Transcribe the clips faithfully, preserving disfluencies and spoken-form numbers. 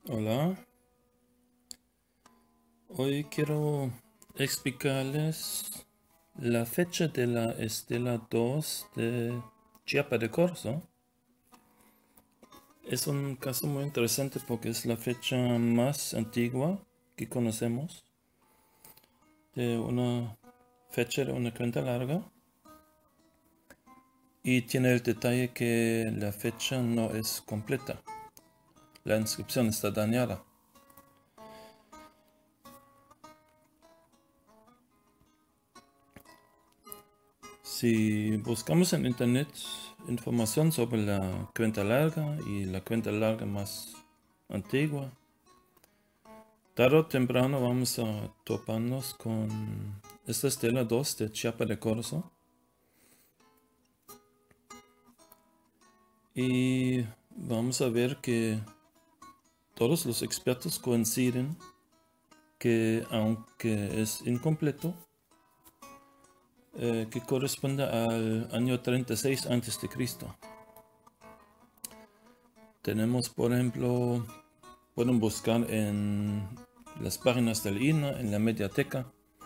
Hola, hoy quiero explicarles la fecha de la Estela dos de Chiapa de Corzo. Es un caso muy interesante porque es la fecha más antigua que conocemos de una fecha de una cuenta larga, y tiene el detalle que la fecha no es completa. La inscripción está dañada. Si buscamos en internet información sobre la cuenta larga y la cuenta larga más antigua, tarde o temprano vamos a toparnos con esta Estela dos de Chiapa de Corzo. Y vamos a ver que todos los expertos coinciden que, aunque es incompleto, eh, que corresponde al año treinta y seis antes de Cristo. Tenemos, por ejemplo, pueden buscar en las páginas del I N A, en la mediateca,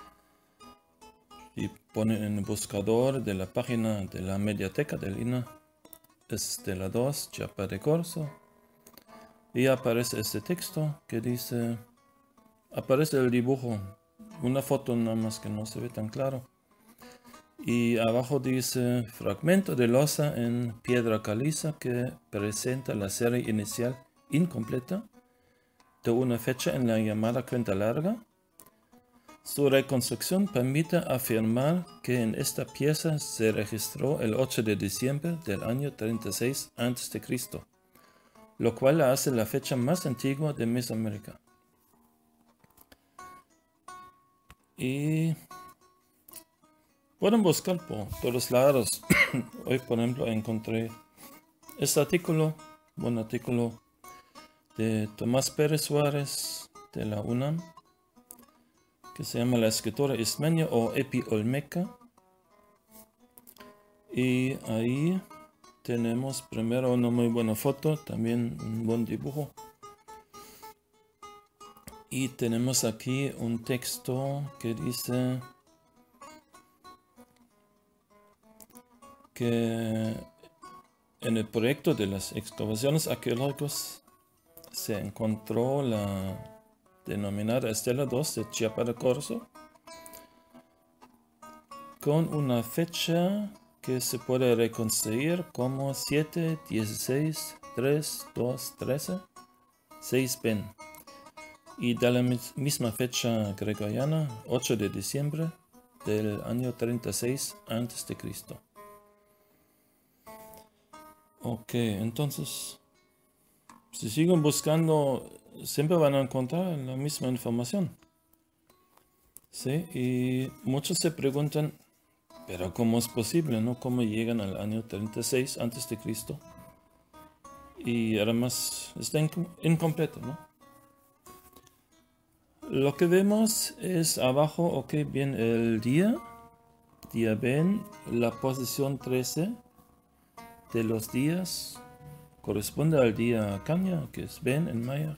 y ponen en el buscador de la página de la mediateca del I N A Estela dos Chiapa de Corzo, y aparece este texto que dice, aparece el dibujo, una foto nada más que no se ve tan claro, y abajo dice fragmento de losa en piedra caliza que presenta la serie inicial incompleta de una fecha en la llamada cuenta larga. Su reconstrucción permite afirmar que en esta pieza se registró el ocho de diciembre del año treinta y seis antes de Cristo, lo cual la hace la fecha más antigua de Mesoamérica. Y pueden buscar por todos lados. Hoy, por ejemplo, encontré este artículo, un artículo de Tomás Pérez Suárez de la UNAM, que se llama La escritora ismeña o Epi Olmeca. Y ahí tenemos primero una muy buena foto, también un buen dibujo. Y tenemos aquí un texto que dice que en el proyecto de las excavaciones arqueológicas se encontró la denominada Estela dos de Chiapa de Corzo con una fecha que se puede reconstruir como siete, dieciséis, tres, dos, trece, seis Ben, y de la misma fecha gregoriana, ocho de diciembre del año treinta y seis antes de Cristo. Ok, entonces, si siguen buscando, siempre van a encontrar la misma información. Sí, y muchos se preguntan, pero ¿cómo es posible, no? ¿Cómo llegan al año treinta y seis antes de Cristo? Y además está incompleto, ¿no? Lo que vemos es abajo, ok, bien, el día, día Ben, la posición trece de los días corresponde al día Caña, que es Ben en maya.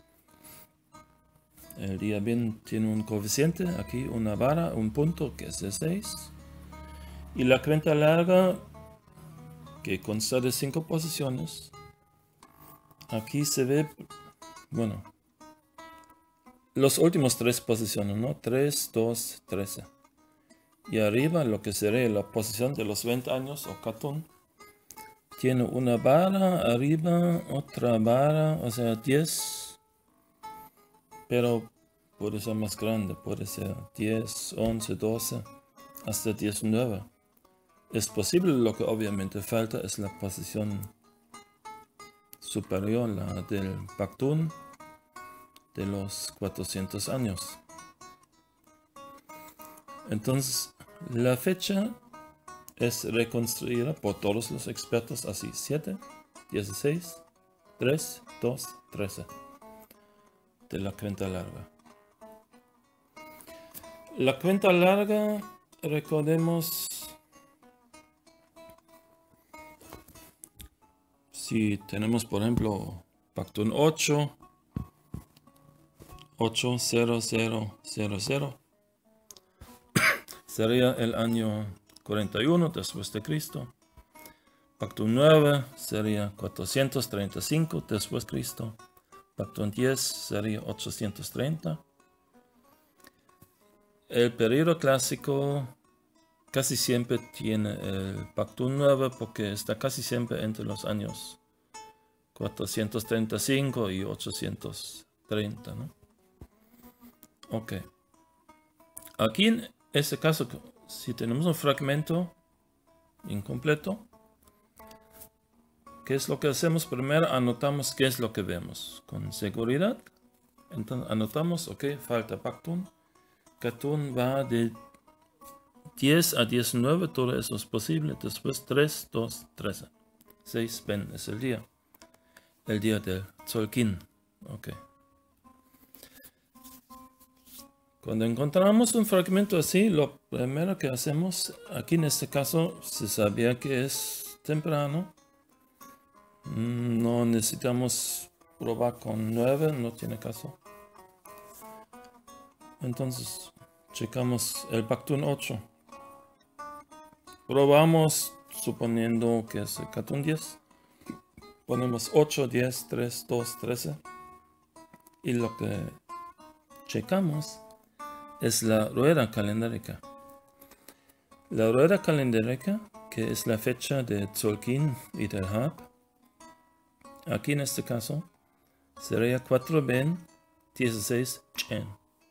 El día Ben tiene un coeficiente, aquí una vara, un punto, que es de seis. Y la cuenta larga, que consta de cinco posiciones, aquí se ve, bueno, los últimos tres posiciones, ¿no? tres, dos, trece. Y arriba, lo que sería la posición de los veinte años o catún, tiene una vara arriba, otra vara, o sea, diez, pero puede ser más grande, puede ser diez, once, doce, hasta diecinueve. Es posible, lo que obviamente falta es la posición superior, la del Pactún de los cuatrocientos años. Entonces, la fecha es reconstruida por todos los expertos así: siete, dieciséis, tres, dos, trece de la cuenta larga. La cuenta larga, recordemos, si tenemos por ejemplo Pactún ocho, ocho cero cero cero cero. Sería el año cuarenta y uno después de Cristo. Pacto nueve sería cuatrocientos treinta y cinco después de Cristo. Pacto diez sería ochocientos treinta. El periodo clásico casi siempre tiene el Pacto nueve porque está casi siempre entre los años cuatrocientos treinta y cinco y ochocientos treinta, ¿no? Ok. Aquí en este caso, si tenemos un fragmento incompleto, ¿qué es lo que hacemos? Primero anotamos qué es lo que vemos con seguridad. Entonces anotamos, ok, falta Pactun. Catún va de diez a diecinueve, todo eso es posible. Después tres, dos, trece. seis, Ben es el día. El día del Tzolk'in. Ok. Cuando encontramos un fragmento así, lo primero que hacemos, aquí en este caso, se sabía que es temprano. No necesitamos probar con nueve, no tiene caso. Entonces, checamos el Pactun ocho. Probamos suponiendo que es el Catún diez. Ponemos ocho, diez, tres, dos, trece. Y lo que checamos es la rueda calendárica. La rueda calendárica, que es la fecha de Tzolk'in y del Hab, aquí en este caso, sería cuatro Ben, dieciséis Chen.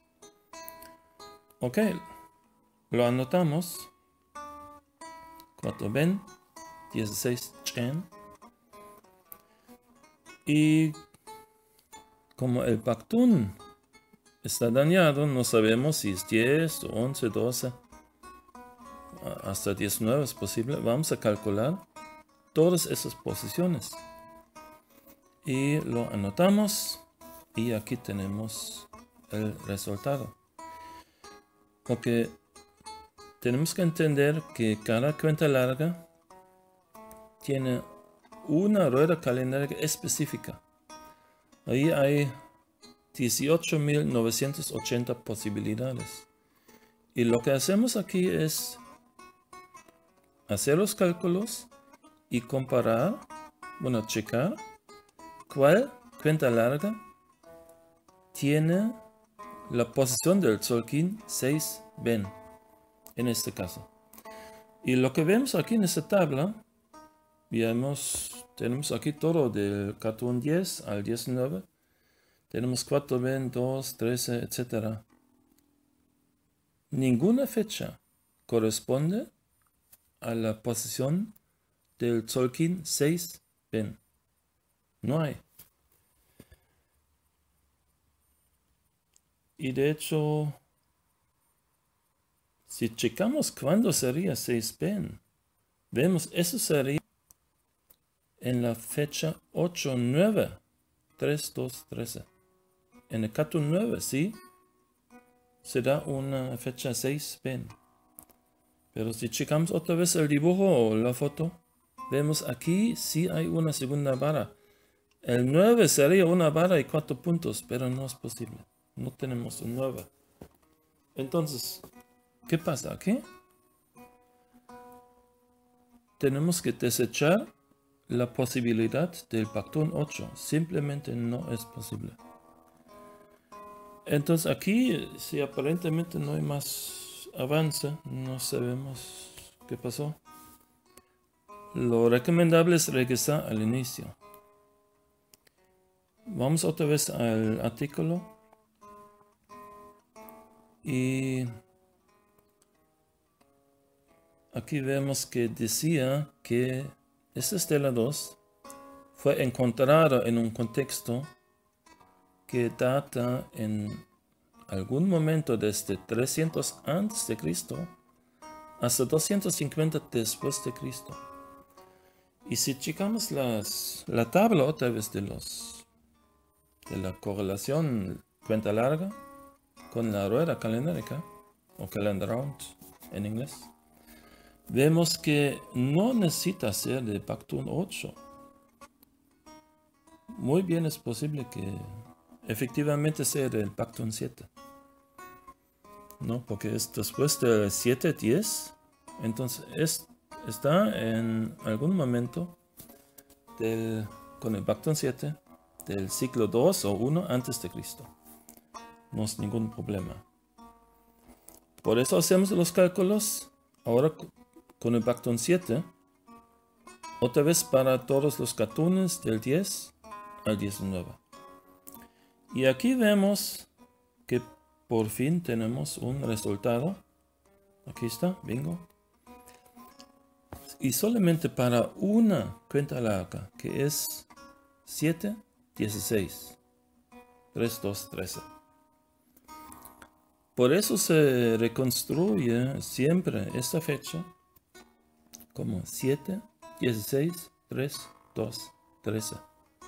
Ok, lo anotamos. cuatro Ben, dieciséis Chen. Y como el Pactun está dañado, no sabemos si es diez, once, doce, hasta diecinueve es posible. Vamos a calcular todas esas posiciones. Y lo anotamos. Y aquí tenemos el resultado. Porque tenemos que entender que cada cuenta larga tiene una rueda calendárica específica. Ahí hay dieciocho mil novecientas ochenta posibilidades. Y lo que hacemos aquí es hacer los cálculos y comparar, bueno, checar cuál cuenta larga tiene la posición del Tzolk'in seis Ben, en este caso. Y lo que vemos aquí en esta tabla, vemos, tenemos aquí todo del Catún diez al diecinueve. Tenemos cuatro Ben, dos, trece, etcétera. Ninguna fecha corresponde a la posición del Tzolk'in seis Ben. No hay. Y de hecho, si checamos cuándo sería seis Ben, vemos eso sería en la fecha ocho, nueve, tres, dos, trece. En el Catún nueve, sí, se da una fecha seis Ben. Pero si checamos otra vez el dibujo o la foto, vemos aquí sí hay una segunda vara. El nueve sería una vara y cuatro puntos, pero no es posible. No tenemos un nueve. Entonces, ¿qué pasa aquí? Tenemos que desechar la posibilidad del Pactún ocho. Simplemente no es posible. Entonces aquí, si aparentemente no hay más avance, no sabemos qué pasó. Lo recomendable es regresar al inicio. Vamos otra vez al artículo. Y aquí vemos que decía que esta estela dos fue encontrada en un contexto que data en algún momento desde trescientos antes de Cristo hasta doscientos cincuenta después de Cristo. Y si checamos las, la tabla otra vez de los de la correlación cuenta larga con la rueda calendárica o calendar round en inglés, vemos que no necesita ser de Pactún ocho. Muy bien es posible que efectivamente sea del pacto en siete. ¿No? Porque es después del siete diez, entonces es, está en algún momento del, con el pacto en siete del siglo dos o uno antes de Cristo. No es ningún problema. Por eso hacemos los cálculos ahora con el pacto en siete, otra vez para todos los cartones del diez al diecinueve. Y aquí vemos que por fin tenemos un resultado. Aquí está, bingo. Y solamente para una cuenta larga, que es siete, dieciséis, tres, dos, trece. Por eso se reconstruye siempre esta fecha como siete, dieciséis, tres, dos, trece.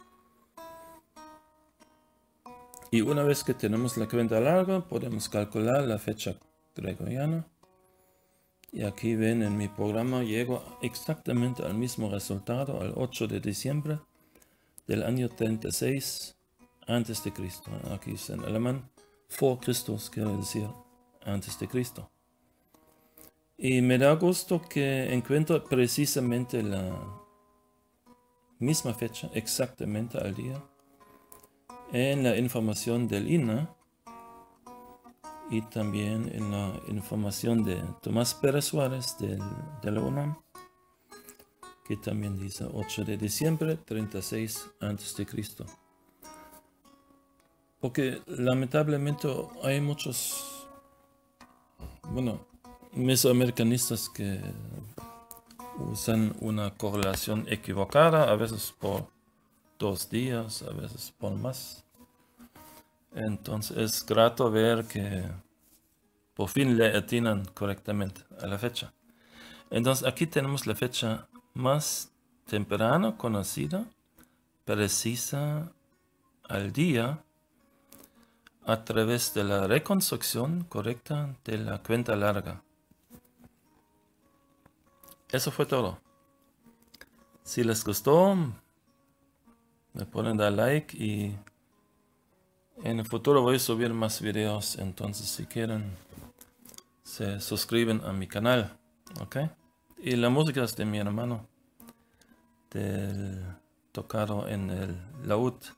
Y una vez que tenemos la cuenta larga, podemos calcular la fecha gregoriana. Y aquí ven en mi programa, llego exactamente al mismo resultado, al ocho de diciembre del año treinta y seis antes de Cristo. Aquí es en alemán, vor Christus, quiere decir antes de Cristo. Y me da gusto que encuentro precisamente la misma fecha, exactamente al día, en la información del I N A y también en la información de Tomás Pérez Suárez del, de la UNAM, que también dice ocho de diciembre, treinta y seis antes de Cristo. Porque lamentablemente hay muchos, bueno, mesoamericanistas que usan una correlación equivocada, a veces por dos días, a veces por más. Entonces es grato ver que por fin le atinan correctamente a la fecha. Entonces aquí tenemos la fecha más temprana conocida, precisa al día, a través de la reconstrucción correcta de la cuenta larga. Eso fue todo. Si les gustó, me pueden dar like y en el futuro voy a subir más videos. Entonces si quieren, se suscriben a mi canal. ¿Ok? Y la música es de mi hermano, del tocado en el laúd.